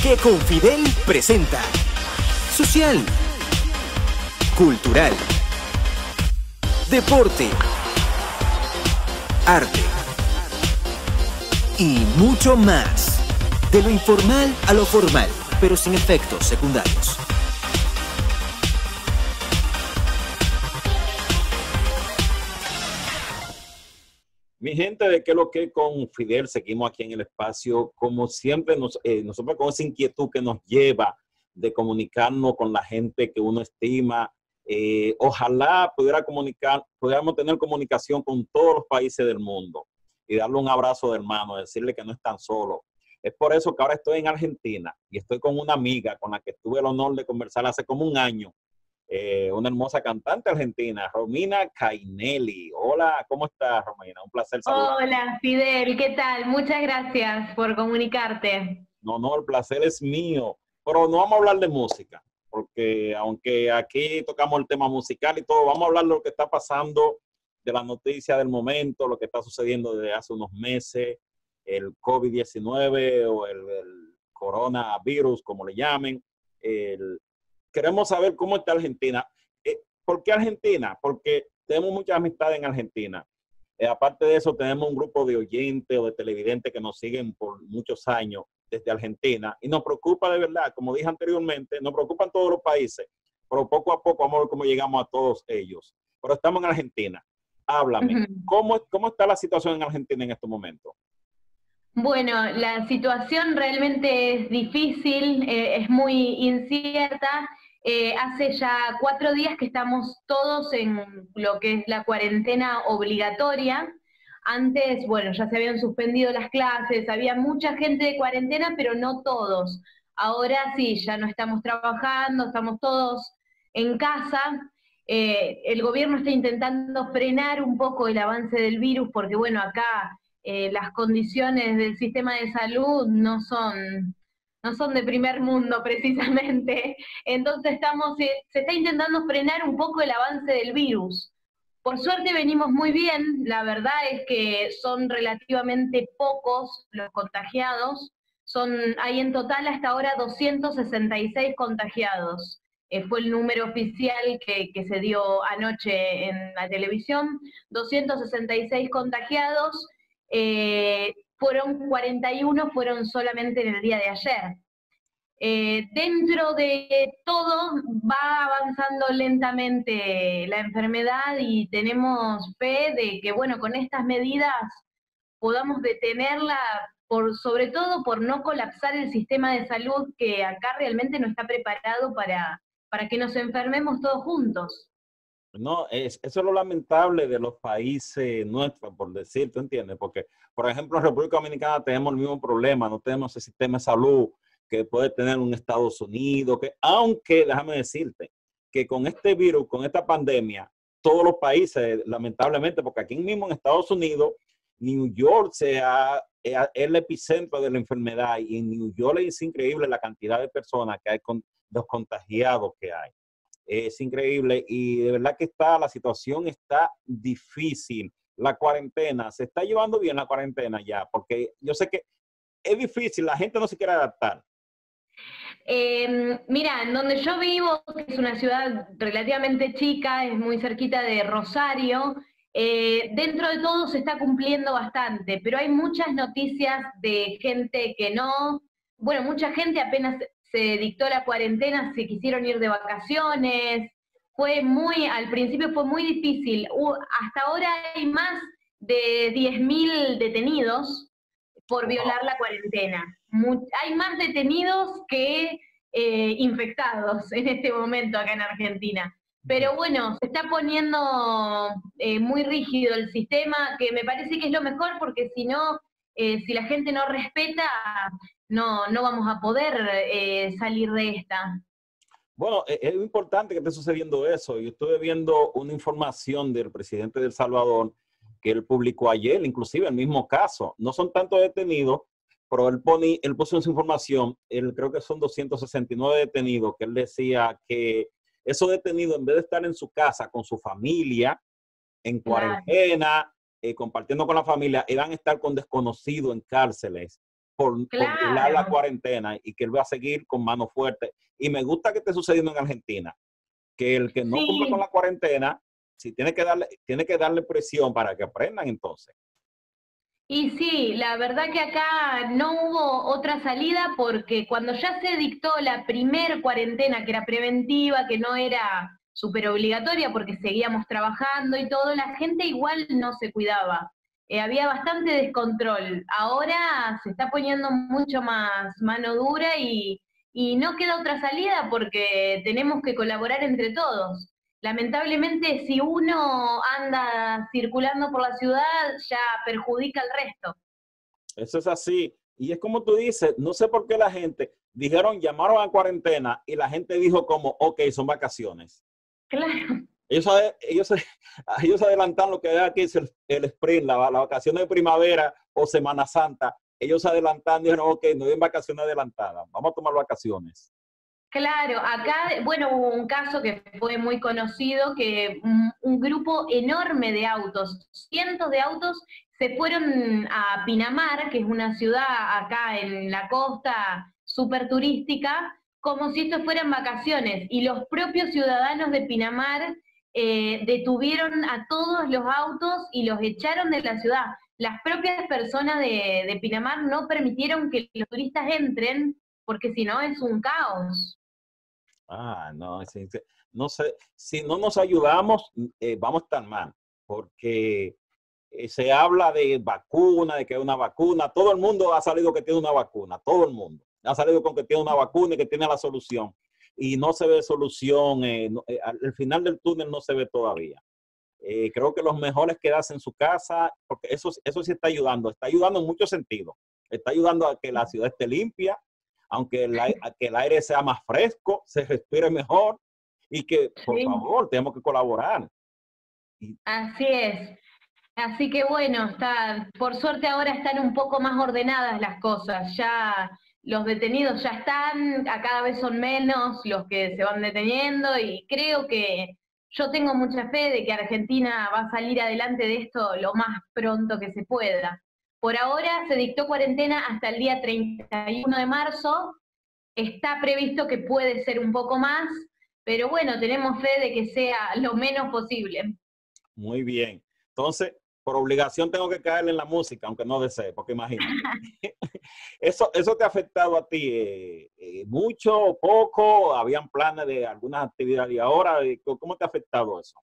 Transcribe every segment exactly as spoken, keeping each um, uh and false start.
que con Fidel presenta social, cultural, deporte, arte y mucho más. De lo informal a lo formal, pero sin efectos secundarios. Mi gente, de qué lo que con Fidel, seguimos aquí en el espacio, como siempre, nos, eh, nosotros con esa inquietud que nos lleva de comunicarnos con la gente que uno estima. Eh, ojalá pudiera comunicar, pudiéramos tener comunicación con todos los países del mundo y darle un abrazo de hermano, decirle que no están solos. Es por eso que ahora estoy en Argentina y estoy con una amiga con la que tuve el honor de conversar hace como un año. Eh, una hermosa cantante argentina, Romina Cainelli. Hola, ¿cómo estás, Romina? Un placer saludar. Hola, Fidel, ¿qué tal? Muchas gracias por comunicarte. No, no, el placer es mío. Pero no vamos a hablar de música, porque aunque aquí tocamos el tema musical y todo, vamos a hablar de lo que está pasando, de la noticia del momento, lo que está sucediendo desde hace unos meses, el COVID diecinueve o el, el coronavirus, como le llamen. El, queremos saber cómo está Argentina. Eh, ¿Por qué Argentina? Porque tenemos muchas amistades en Argentina. Eh, aparte de eso, tenemos un grupo de oyentes o de televidentes que nos siguen por muchos años desde Argentina y nos preocupa de verdad, como dije anteriormente, nos preocupan todos los países, pero poco a poco vamos a ver cómo llegamos a todos ellos. Pero estamos en Argentina. Háblame, Ujú. ¿cómo, cómo está la situación en Argentina en estos momentos? Bueno, la situación realmente es difícil, eh, es muy incierta. Eh, hace ya cuatro días que estamos todos en lo que es la cuarentena obligatoria. Antes, bueno, ya se habían suspendido las clases, había mucha gente de cuarentena, pero no todos. Ahora sí, ya no estamos trabajando, estamos todos en casa. Eh, el gobierno está intentando frenar un poco el avance del virus porque, bueno, acá eh, las condiciones del sistema de salud no son, no son de primer mundo precisamente. Entonces estamos, eh, se está intentando frenar un poco el avance del virus. Por suerte venimos muy bien, la verdad es que son relativamente pocos los contagiados, son, hay en total hasta ahora doscientos sesenta y seis contagiados. Eh, fue el número oficial que, que se dio anoche en la televisión, doscientos sesenta y seis contagiados, eh, fueron cuarenta y uno fueron solamente en el día de ayer. Eh, dentro de todo va avanzando lentamente la enfermedad y tenemos fe de que, bueno, con estas medidas podamos detenerla, por, sobre todo por no colapsar el sistema de salud que acá realmente no está preparado para, para que nos enfermemos todos juntos. No, es, eso es lo lamentable de los países nuestros, por decir, ¿tú entiendes? Porque, por ejemplo, en República Dominicana tenemos el mismo problema, no tenemos el sistema de salud que puede tener un Estados Unidos, que aunque, déjame decirte, que con este virus, con esta pandemia, todos los países, lamentablemente, porque aquí mismo en Estados Unidos, New York sea, es el epicentro de la enfermedad y en New York es increíble la cantidad de personas que hay, con los contagiados que hay. Es increíble y de verdad que está, la situación está difícil. La cuarentena, se está llevando bien la cuarentena ya, porque yo sé que es difícil, la gente no se quiere adaptar. Eh, mira, en donde yo vivo, que es una ciudad relativamente chica, es muy cerquita de Rosario, eh, dentro de todo se está cumpliendo bastante, pero hay muchas noticias de gente que no, bueno, mucha gente apenas se dictó la cuarentena, se quisieron ir de vacaciones, fue muy, al principio fue muy difícil, uh, hasta ahora hay más de diez mil detenidos por Wow. violar la cuarentena. Mu- hay más detenidos que eh, infectados en este momento acá en Argentina. Pero bueno, se está poniendo eh, muy rígido el sistema, que me parece que es lo mejor, porque si no, eh, si la gente no respeta, no, no vamos a poder eh, salir de esta. Bueno, es, es importante que esté sucediendo eso. Yo estuve viendo una información del presidente de El Salvador que él publicó ayer, inclusive el mismo caso. No son tantos detenidos, pero él, pone, él puso en su información, él, creo que son doscientos sesenta y nueve detenidos, que él decía que esos detenidos, en vez de estar en su casa con su familia, en Claro. cuarentena, eh, compartiendo con la familia, iban a estar con desconocidos en cárceles. por, por Claro. violar la cuarentena y que él va a seguir con mano fuerte. Y me gusta que esté sucediendo en Argentina, que el que no cumple con Sí, la cuarentena, si tiene que darle, tiene que darle presión para que aprendan entonces. y sí, la verdad que acá no hubo otra salida porque cuando ya se dictó la primer cuarentena, que era preventiva, que no era súper obligatoria porque seguíamos trabajando y todo, la gente igual no se cuidaba. Eh, había bastante descontrol. Ahora se está poniendo mucho más mano dura y, y no queda otra salida porque tenemos que colaborar entre todos. Lamentablemente, si uno anda circulando por la ciudad, ya perjudica al resto. Eso es así. Y es como tú dices, no sé por qué la gente dijeron, llamaron a cuarentena y la gente dijo como, ok, son vacaciones. Claro, Ellos, ade- ellos, ellos adelantan lo que aquí es el, el sprint, la, las vacaciones de primavera o Semana Santa. Ellos adelantan, dijeron, ok, no hay vacaciones adelantadas, vamos a tomar vacaciones. claro. Acá, bueno, hubo un caso que fue muy conocido, que un, un grupo enorme de autos, cientos de autos, se fueron a Pinamar, que es una ciudad acá en la costa súper turística, como si esto fueran vacaciones. Y los propios ciudadanos de Pinamar eh, detuvieron a todos los autos y los echaron de la ciudad. Las propias personas de, de Pinamar no permitieron que los turistas entren, porque si no es un caos. Ah, no, sí, sí. No sé, si no nos ayudamos, eh, vamos a estar mal, porque eh, se habla de vacuna, de que hay una vacuna, todo el mundo ha salido que tiene una vacuna, todo el mundo ha salido con que tiene una vacuna y que tiene la solución, y no se ve solución, eh, no, eh, al final del túnel no se ve todavía. Eh, creo que los mejores quedarse en su casa, porque eso, eso sí está ayudando, está ayudando en muchos sentidos, está ayudando a que la ciudad esté limpia, aunque el, ai- a que el aire sea más fresco, se respire mejor y que, por Sí, favor, tenemos que colaborar. Y, así es. Así que bueno, está, por suerte ahora están un poco más ordenadas las cosas. Ya los detenidos ya están, a cada vez son menos los que se van deteniendo y creo que yo tengo mucha fe de que Argentina va a salir adelante de esto lo más pronto que se pueda. Por ahora se dictó cuarentena hasta el día treinta y uno de marzo. Está previsto que puede ser un poco más, pero bueno, tenemos fe de que sea lo menos posible. muy bien. Entonces, por obligación tengo que caerle en la música, aunque no desee, porque imagínate. Eso, eso te ha afectado a ti eh, eh, mucho o poco, habían planes de algunas actividades y ahora, eh, ¿cómo te ha afectado eso?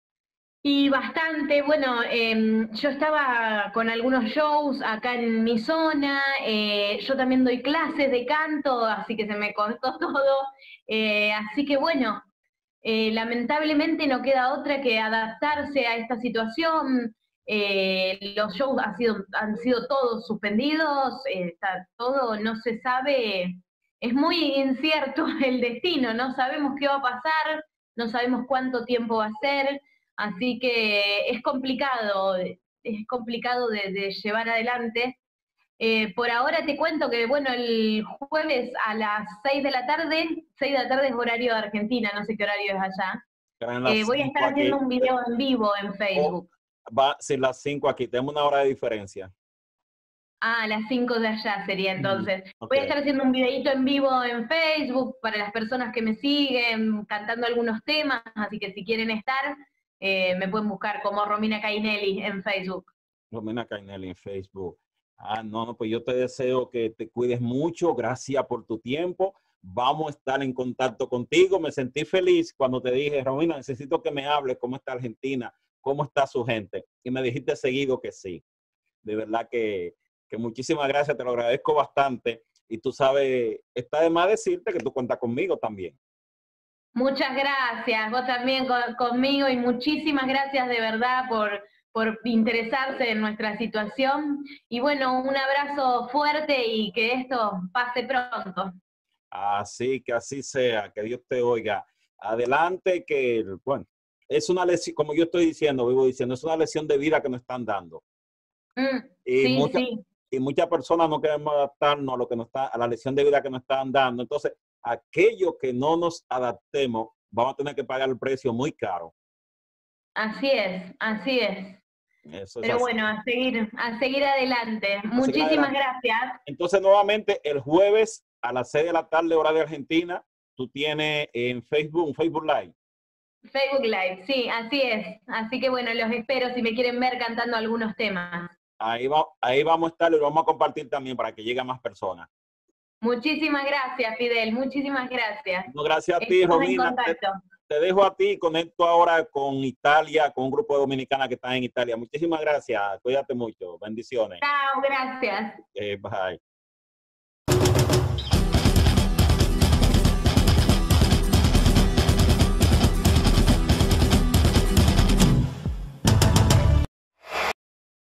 Y bastante, bueno, em, yo estaba con algunos shows acá en mi zona, eh, yo también doy clases de canto, así que se me cortó todo, eh, así que bueno, eh, lamentablemente no queda otra que adaptarse a esta situación, eh, los shows ha sido, han sido todos suspendidos, eh, está todo, no se sabe, es muy incierto el destino, no sabemos qué va a pasar, no sabemos cuánto tiempo va a ser. Así que es complicado, es complicado de, de llevar adelante. Eh, por ahora te cuento que, bueno, el jueves a las seis de la tarde, seis de la tarde es horario de Argentina, no sé qué horario es allá, Eran eh, las voy a cinco estar haciendo aquí. un video en vivo en O Facebook. va, si las cinco aquí, tenemos una hora de diferencia. Ah, a las cinco de allá sería Ujú. entonces. Ok. Voy a estar haciendo un videito en vivo en Facebook para las personas que me siguen, cantando algunos temas, así que si quieren estar, eh, me pueden buscar como Romina Cainelli en Facebook. Romina Cainelli en Facebook. Ah, no, no, pues yo te deseo que te cuides mucho. Gracias por tu tiempo. Vamos a estar en contacto contigo. Me sentí feliz cuando te dije, Romina, necesito que me hables cómo está Argentina, cómo está su gente. Y me dijiste seguido que sí. De verdad que, que muchísimas gracias, te lo agradezco bastante. Y tú sabes, está de más decirte que tú cuentas conmigo también. Muchas gracias, vos también con- conmigo y muchísimas gracias de verdad por, por interesarse en nuestra situación. Y bueno, un abrazo fuerte y que esto pase pronto. Así que así sea, que Dios te oiga. Adelante, que, bueno, es una lección, como yo estoy diciendo, vivo diciendo, es una lección de vida que nos están dando. Mm, Y sí, muchas sí, y muchas personas no queremos adaptarnos a lo que nos está, a la lección de vida que nos están dando. Entonces, aquellos que no nos adaptemos, vamos a tener que pagar el precio muy caro. así es, así es. Eso es Pero así. bueno, a seguir, a seguir adelante. A Muchísimas seguir adelante. gracias. Entonces, nuevamente, el jueves a las seis de la tarde, hora de Argentina, tú tienes en Facebook, un Facebook Live. Facebook Live, sí, así es. Así que bueno, los espero si me quieren ver cantando algunos temas. Ahí, va, ahí vamos a estar y lo vamos a compartir también para que llegue a más personas. Muchísimas gracias, Fidel. Muchísimas gracias. No, gracias a ti, Estamos en Romina. Te, contacto. te dejo a ti y conecto ahora con Italia, con un grupo de dominicanas que están en Italia. Muchísimas gracias. Cuídate mucho. Bendiciones. Chao, gracias. Eh, bye.